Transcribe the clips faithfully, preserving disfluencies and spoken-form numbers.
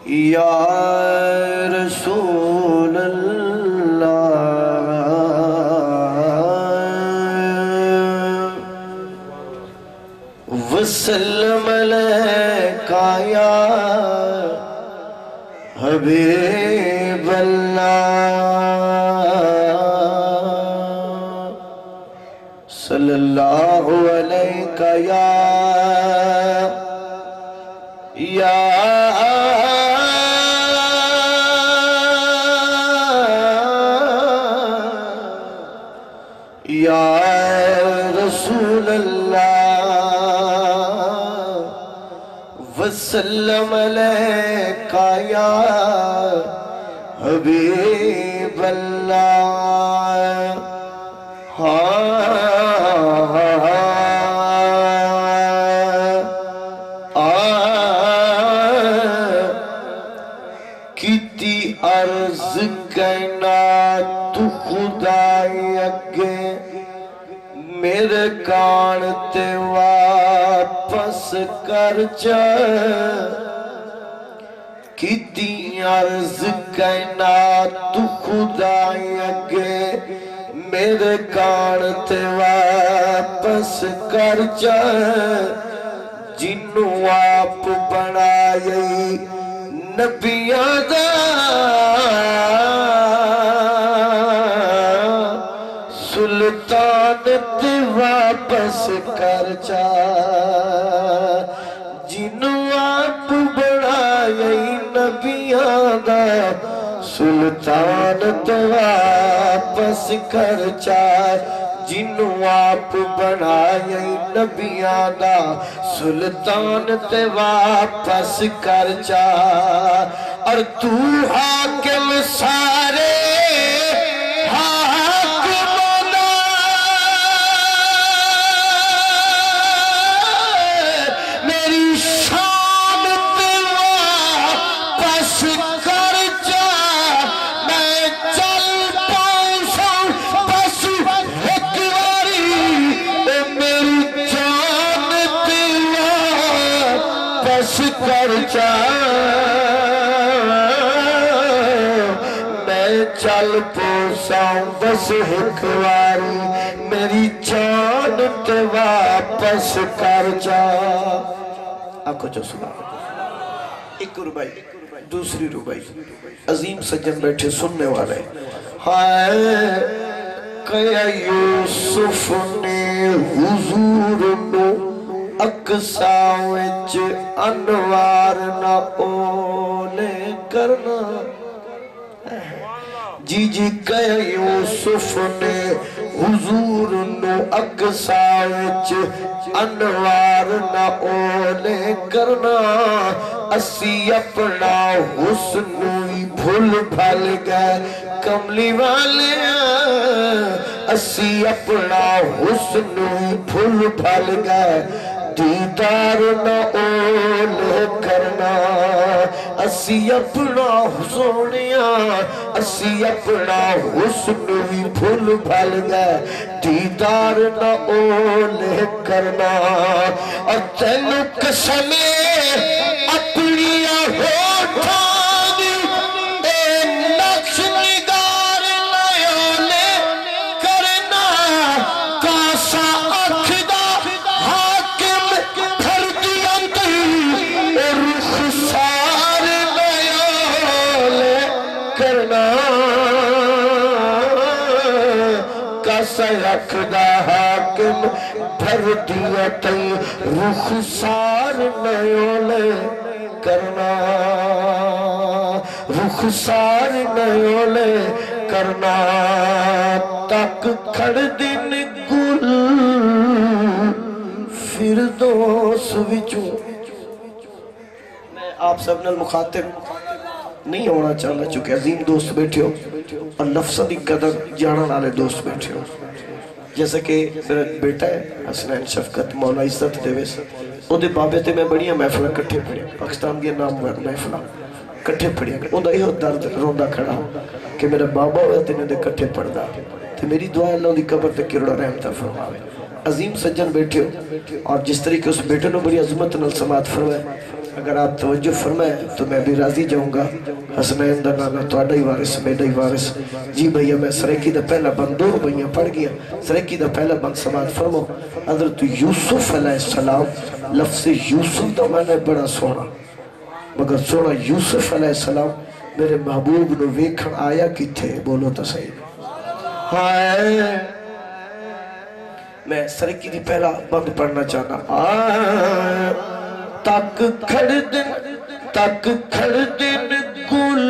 یا رسول اللہ وسلم علیکہ یا حبیب اللہ صلی اللہ علیکہ یا یا یا رسول اللہ وسلم علیکہ یا حبیب اللہ کیتی عرض کائنات خدای اگے میرے کان تے واپس کر جا کیتی عرض کائنات خدای اگے میرے کان تے واپس کر جا جنوں آپ بنائی نبیاں دا سلطان تے واپس کر جا جنوں آپ بنائی نبیاں دا سلطان تے واپس کر جا جنوں آپ بنائی نبیاں دا سلطان تے واپس کر جا اور تو حاکم سارے کر جا میں چل پوساں بس ایک واری میری جان تے واپس کر جا آنکھو جو سنا ایک روبائی دوسری روبائی عظیم سجن بیٹھے سننے والے ہائے کہ یوسف نے حضور نو اقصاں وچ انوار نہ اولے کرنا جی جی کہ یوسف نے حضور نو اقصاں وچ انوار نہ اولے کرنا اسی اپنا حسن ہی بھول بھل گئے کملی والے اسی اپنا حسن ہی بھول بھل گئے دیدار نہ اولے کرنا اسی اپنا حسنیاں اسی اپنا حسن ہی بھول بھل گئے دیدار نہ اولے کرنا اور تینوں قسمیں اپنی ہوٹھاں دی اے نقش نگار نہ اولے کرنا کاسا اکھدا حاکم پھر دیا دی رخ سار نہ اولے کرنا کاسا اکھدا حاکم پھر دیا دی رخ سار نہ اولے کرنا رخسار نیولے کرنا تک کھڑ دن گل فردوس وچوں میں آپ سب نال مخاطب نہیں ہونا چاہنا چونکہ عظیم دوست بیٹھے ہو اور لفظہ دی قدر جانا نالے دوست بیٹھے ہو جیسا کہ میرا بیٹا ہے حسنین شفقت مولا عزت دیوے او دے بابے تے میں بڑیاں محفلہ کٹھے پڑے پاکستان دیا نام محفلہ کٹھے پڑے او دا یہ درد روندہ کھڑا کہ میرا بابا ہویا تے نے دے کٹھے پڑھدا تے میری دعا اللہ دی قبر تے کروڑا رحمتہ فرماوے عظیم سجن بیٹھے ہو اور جس طریقے اس بیٹے نے بڑی عظمت نال سماعت فرمائے اگر آپ توجہ فرمائیں تو میں بھی راضی جاؤں گا حسنین دا نانا توڑا ہی وارث میڈا ہی وارث جی بھئیہ میں سریکی دا پہلا بند دو بھئیہ پڑھ گیا سریکی دا پہلا بند سماعت فرمو حضرت یوسف علیہ السلام لفظ یوسف دا میں نے بڑا سونا مگر سونا یوسف علیہ السلام میرے محبوب نو ویکھن آیا کی تھے بولو تا صحیح ہائے میں سرکی دی پہلا بند پڑھنا چاہنا آئے تک کھڑ دن تک کھڑ دن گل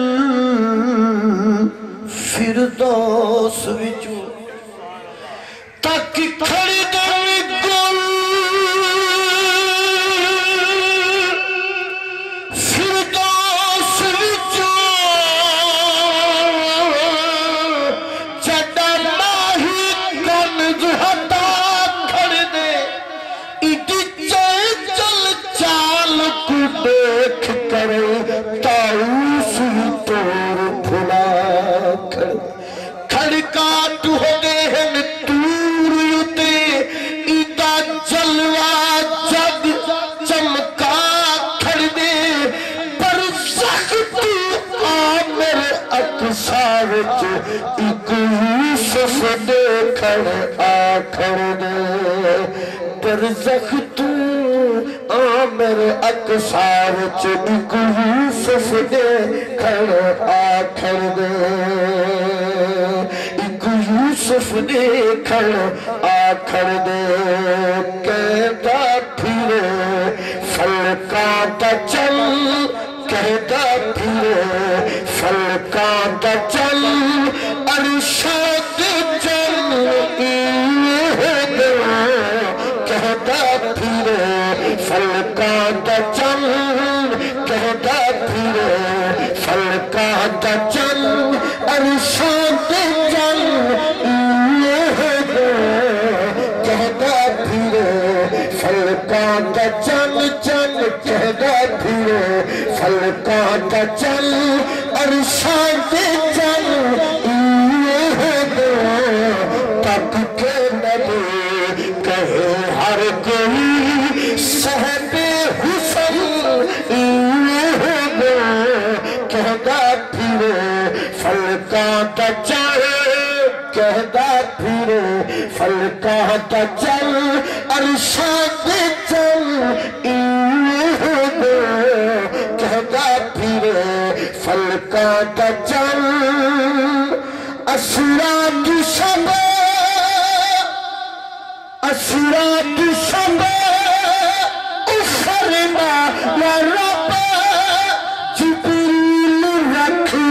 فردوس وچو تک کھڑ دن گل فردوس وچو جڑا ماہی کنز ہتا دیکھ کر تاؤس تور بھلا کھڑ کھڑکات ہو گئے ہیں تور یتے ایدہ جلوہ جگ چمکا کھڑ دے پر سخت آمر اکسارت ایک یوسف دیکھڑ آکھڑ دے پر سخت آمر اکسار چڑک یوسف دے کھڑ آکھڑ دے ایک یوسف دے کھڑ آکھڑ دے کہتا پھرے فلکاتا چل کہتا پھرے فلکاتا چل ارشاد چل کہتا پھرے فلکاتا چل کہتا پھرے فلکاتا چل ارشاد چل کہتا پھرے فلکاتا چل چل کہتا پھرے فلکاتا چل ارشاد چل تک کے نبی کہے ہر کوئی صحب حسن کہتا پھرے فلکاتا چل کہتا پھرے فلکاتا چل ارشاد چل کہتا پھرے فلکاتا چل اسرات شب اسرات شب اخرنا یا رب جبریل رکھی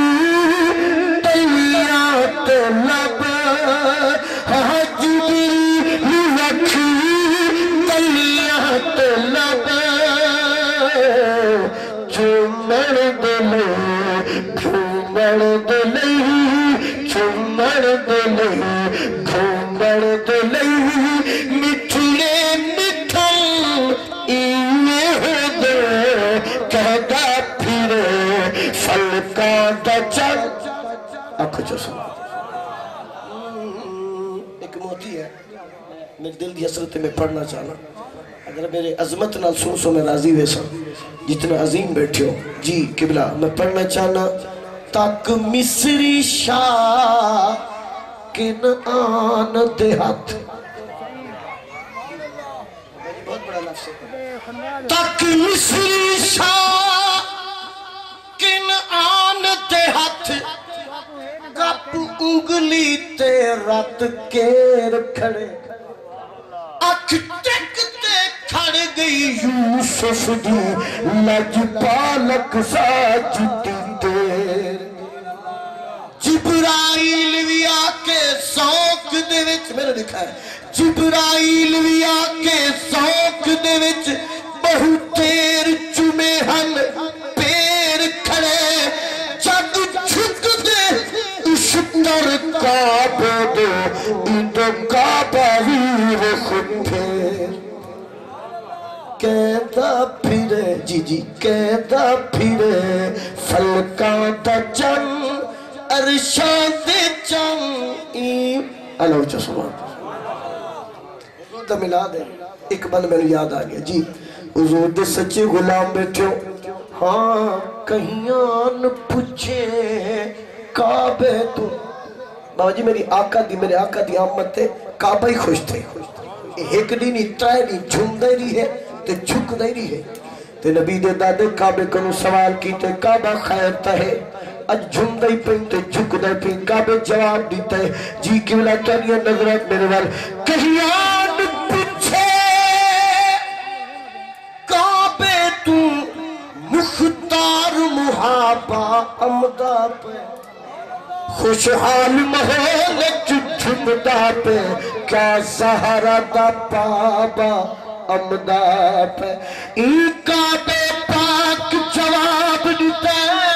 تلیات لب ہاں جبریل رکھی تلیات لب چمڑ دلے گھومڑ دلے چمڑ دلے گھومڑ دلے مٹھڑے مٹھل ایہ دے کہتا پھرے فلکاتا چل آنکھو جو سنا ایک موتی ہے میرے دل دی حسرت میں پڑھنا چاہنا اگر میرے عظمت نال سن سو میں راضی ویسا جتنا عظیم بیٹھے ہو جی قبلہ میں پڑھنا چاہنا تک مصری شاہ کنعان دے ہاتھ تک مصری شاہ کنعان دے ہاتھ گپ انگلی تے رات کیر کھڑے اکھ ٹک تے کھڑ گئی یوسف دی لج پالک ساجتی دیر جبرائیل بھی آکے سوک دے وچ میرے لکھا ہے جبرائیل بھی آکے سوک دے وچ بہت تیر چمے ہن پیر کھڑے جگ جھک دے اس در کعبہ دے ایدو کعبہ ویر خود پھیر کہتا پھرے جی جی کہتا پھرے فلکاتا چل ارشاد چل اللہ اچھا سبحان تو ملا دے ایک بند میں یاد آ گیا جی حضور دے سچے غلام بیٹھے ہو ہاں کہیاں پوچھے کعبے تو بابا جی میری آقا دی میرے آقا دی آمد تے کعبہ ہی خوش تھے ایک دی نہیں ترائے نہیں جھم دے رہی ہے تے جھک دے رہی ہے تے نبی دے دادے کعبے کنو سوال کی تے کعبہ خیر تا ہے اج جھم دے پین تے جھک دے پین کعبے جواب دیتا ہے جی قبلہ تانیہ نظرات میرے وال کہیان پچھے کعبے تو مختار محابہ امدہ پہ خوشحال محل جھمدہ پہ کیا سہارا دا پابا امدہ پہ ای کعبے پاک جواب دیتے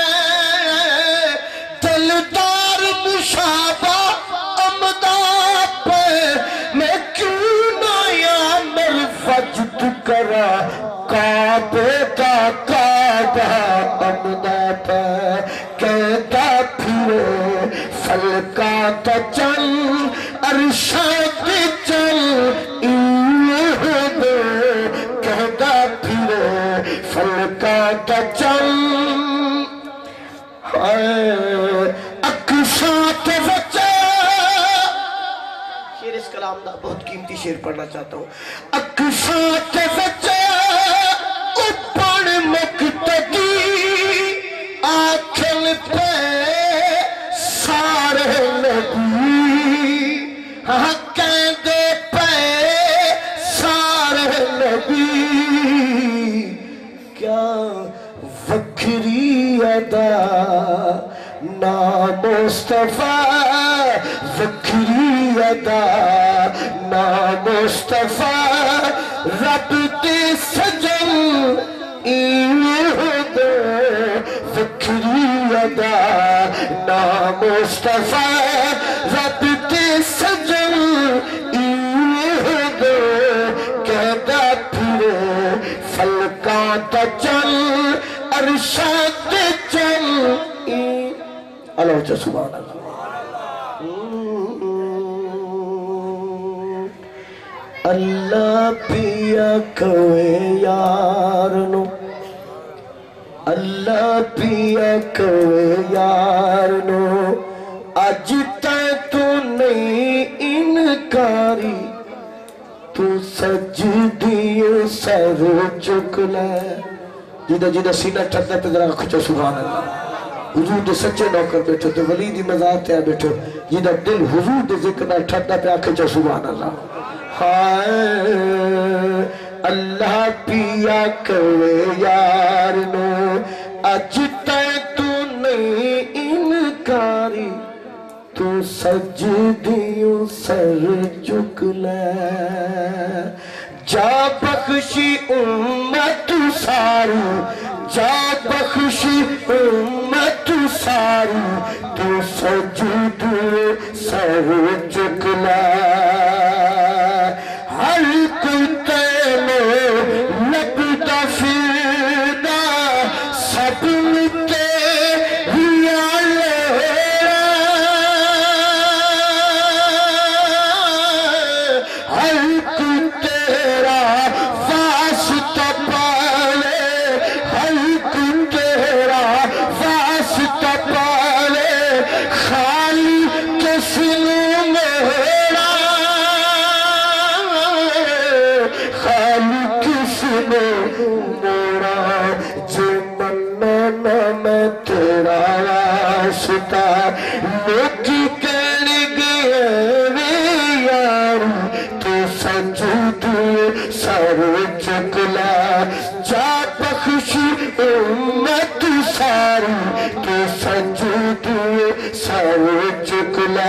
دلدار مشابہ امدہ پہ میں کیوں نہ یا مرفجد کرا کعبے دا کعبہ امدہ پہ کہتا پھرے فلکا تا چل ارشاد چل ایہد کہتا پھرے فلکا تا چل اکشات وچے شیر اس کلام دا بہت قیمتی شیر پڑھنا چاہتا ہوں اکشات وچے اوپر مقتدی آنکھل پہ سارے نبی ہاں کہندے پہ سارے نبی کیا وکری ادا نا مصطفیٰ وکری ادا نا مصطفیٰ رب دے سجن ایہد وکری ادا نا مصطفیٰ رب دے سجن ایہد کہتا پھرے فلکاں تا چل ارشاد چل اللہ اچھا سبحان اللہ اللہ پیا کوئے یارنو اللہ پیا کوئے یارنو آج تائیں تو نہیں انکاری تو سجدی سر چک لے جیدہ جیدہ سینہ ٹھٹنے پہ ذرا کھچو سبحان اللہ حضور دے سچے نوکر بیٹھو تو ولی دی مزار تے بیٹھو جیدہ دل حضور دے ذکر ٹھٹنے پہ کھچو سبحان اللہ ہائے اللہ پیا کوئے یارنو اج تائیں تو نہیں انکاری تو سجدیوں سر چک لے جا بخشی امت سارو جا بخشی امت سارو تو سجدیوں سر چک لے ہر کتے میں لبدا فیدا سب مٹے لوکی کہنے گئے وے یارو تو سجود سر چکلا جا بخشی امت ساری تو سجود سر چکلا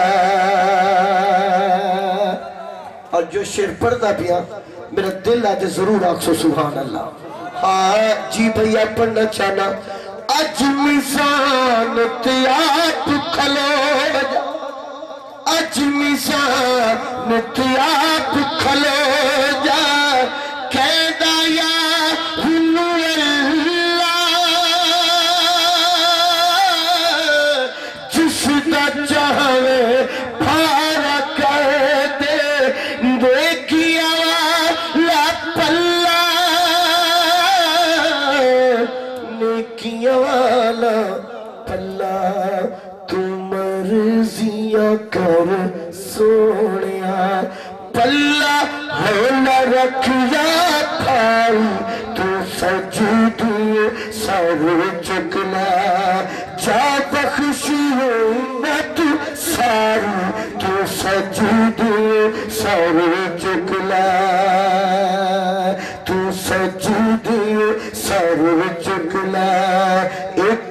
اور جو شیر پڑھتا پیا میرا دل آج ضرور آکسو سبحان اللہ ہاں جی بھئیہ پڑھنا چاہنا اج میزان تیاب کھلو جا اج میزان تیاب کھلو جا کہدا یا ہنو اللہ جس دا چاہے پھارا کر دے دیکھیا کر سونیا پلہ ہونا رکھیا تھائی تو سجدی سر چکنا جا بخشی امت ساری تو سجدی سر چکنا تو سجدی سر چکنا ایک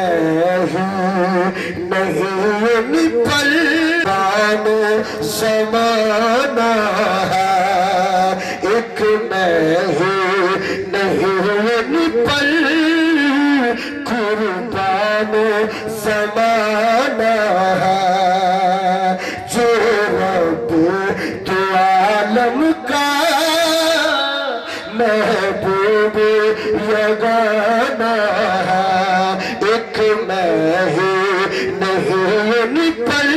نہیں نہیں پلان زمانہ ہے ایک نہیں نہیں پل قربان زمانہ ہے جو رب تو عالم کا محبوب یگانہ ہے ایک نہیں نہیں پل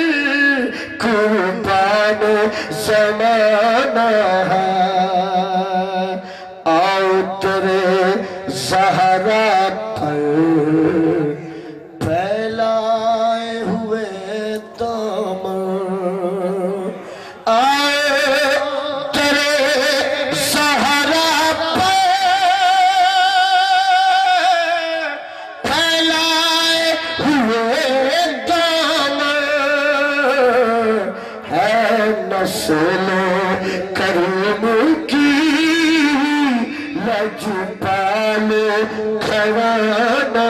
قربان زمانہ ہے آؤ تیرے زہرا پر پھیلائے ہوئے دامن آؤ تیرے زہرا پر پھیلائے ہوئے دامن ہے نسل کریم کی لجپال گھرانہ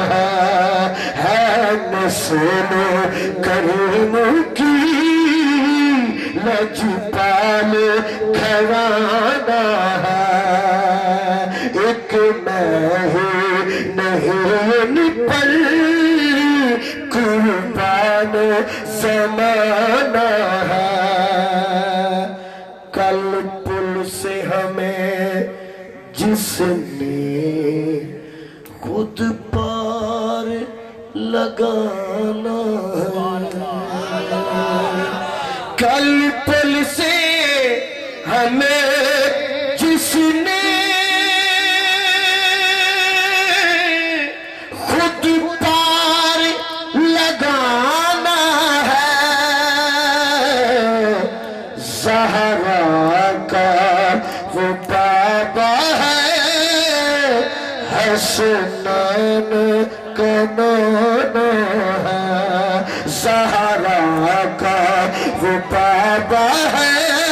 ہے نسل کریم کی لجپال گھرانہ ایک نہیں نہیں پل قربان زمانہ ہے کل پل سے ہمیں جس نے خود پار لگانا کل پل سے ہمیں جس نے خود پار لگانا ہے زہرا کا وہ بابا ہے حسنین کا نانا ہے زہرا کا وہ بابا ہے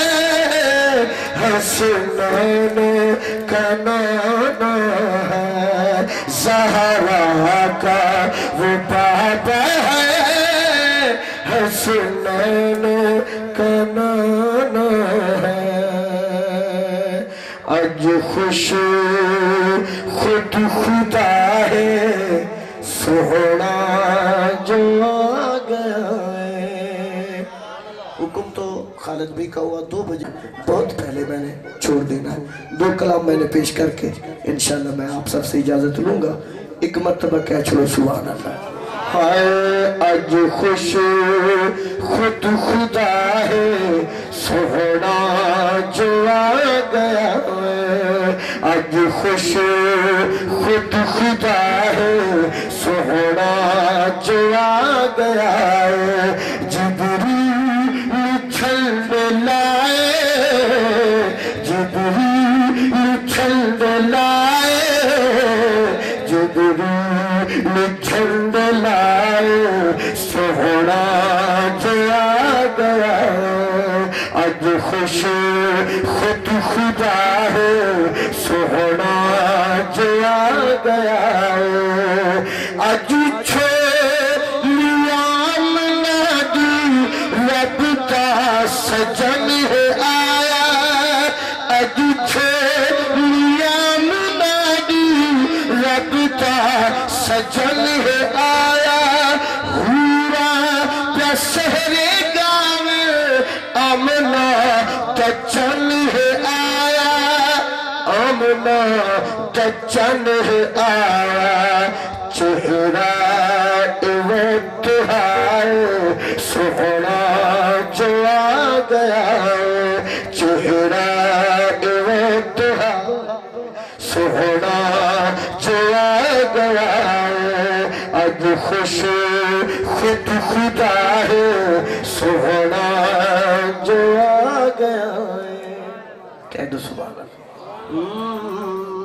حسنین کا نانا ہے زہرا کا وہ بابا ہے حسنین کا نانا ہے اج خوش خود خدا ہے سونا جو آ گیا ہے حکم تو خالد بھی کا ہوا دو بجے بہت پہلے میں نے چھوڑ دینا ہے دو کلام میں نے پیش کر کے انشاءاللہ میں آپ سب سے اجازت لوں گا ایک مرتبہ کہہ چھوڑو سبحان اللہ ہائے اج خوش خود خدا ہے سونا جو آ گیا ہے اج خوش خود خدا ہے سونا جو آ گیا ہے جبریل چھلنے لائے جبریل چھلنے لائے جبریل چھلنے لائے سونا جو آ گیا اج خوش خود خدا ہے سونا جو آ گیا اج چھوڑ لیا منادی رب کا سجن ہے آیا اج چھوڑ لیا منادی رب کا سجن ہے آیا ہورا پہ سہرے گاو آمنہ تچن ہے آیا آمنہ تچن ہے آیا چہرہ ابتہائے سونا جو آ گیا چہرہ ابتہائے سونا جو آ گیا اج وہ خوش خود خدا ہے سونا جو آ گیا ہے. کہہ دو سبحان اللہ.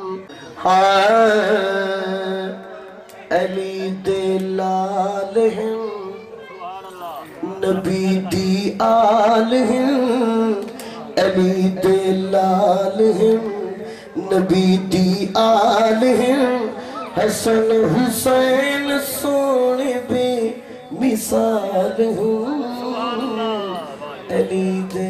ہاں علی دے لال ہیں نبی دی آل ہیں. علی دے لال ہیں نبی دی آل ہیں. حسن حسین سونے بے مثال ہیں. علی دے